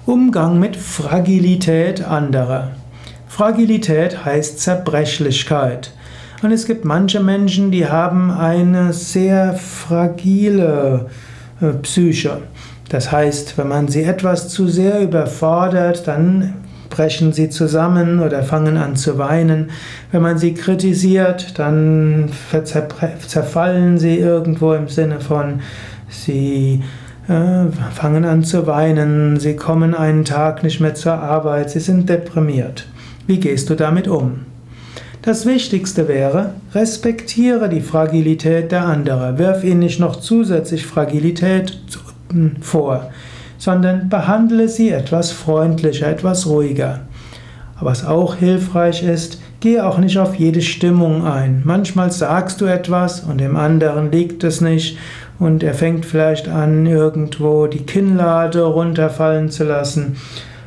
Umgang mit Fragilität anderer. Fragilität heißt Zerbrechlichkeit. Und es gibt manche Menschen, die haben eine sehr fragile Psyche. Das heißt, wenn man sie etwas zu sehr überfordert, dann brechen sie zusammen oder fangen an zu weinen. Wenn man sie kritisiert, dann zerfallen sie irgendwo im Sinne von, sie fangen an zu weinen, sie kommen einen Tag nicht mehr zur Arbeit, sie sind deprimiert. Wie gehst du damit um? Das Wichtigste wäre, respektiere die Fragilität der anderen. Wirf ihnen nicht noch zusätzlich Fragilität vor, sondern behandle sie etwas freundlicher, etwas ruhiger. Was auch hilfreich ist, gehe auch nicht auf jede Stimmung ein. Manchmal sagst du etwas und dem anderen liegt es nicht und er fängt vielleicht an, irgendwo die Kinnlade runterfallen zu lassen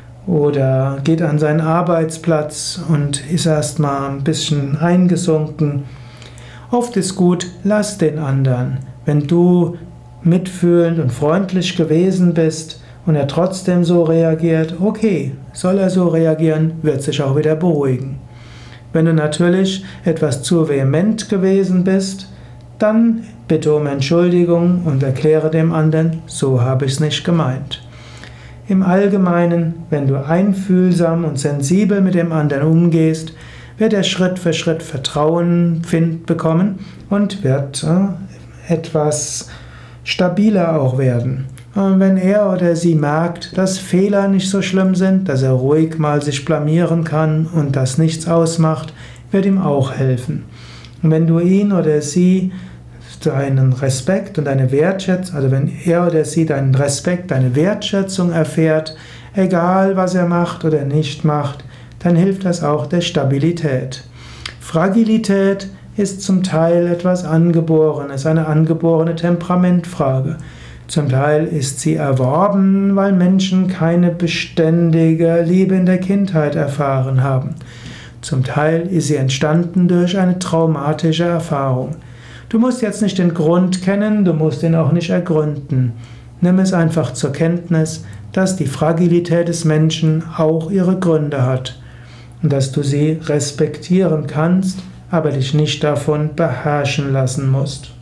oder geht an seinen Arbeitsplatz und ist erstmal ein bisschen eingesunken. Oft ist gut, lass den anderen. Wenn du mitfühlend und freundlich gewesen bist und er trotzdem so reagiert, okay, soll er so reagieren, wird sich auch wieder beruhigen. Wenn du natürlich etwas zu vehement gewesen bist, dann bitte um Entschuldigung und erkläre dem anderen, so habe ich es nicht gemeint. Im Allgemeinen, wenn du einfühlsam und sensibel mit dem anderen umgehst, wird er Schritt für Schritt Vertrauen bekommen und wird etwas stabiler auch werden. Und wenn er oder sie merkt, dass Fehler nicht so schlimm sind, dass er ruhig mal sich blamieren kann und das nichts ausmacht, wird ihm auch helfen. Und wenn du ihn oder sie deinen Respekt und deine Wertschätzung, also wenn er oder sie deinen Respekt, deine Wertschätzung erfährt, egal was er macht oder nicht macht, dann hilft das auch der Stabilität. Fragilität ist zum Teil etwas Angeborenes, eine angeborene Temperamentfrage. Zum Teil ist sie erworben, weil Menschen keine beständige Liebe in der Kindheit erfahren haben. Zum Teil ist sie entstanden durch eine traumatische Erfahrung. Du musst jetzt nicht den Grund kennen, du musst ihn auch nicht ergründen. Nimm es einfach zur Kenntnis, dass die Fragilität des Menschen auch ihre Gründe hat und dass du sie respektieren kannst, aber dich nicht davon beherrschen lassen musst.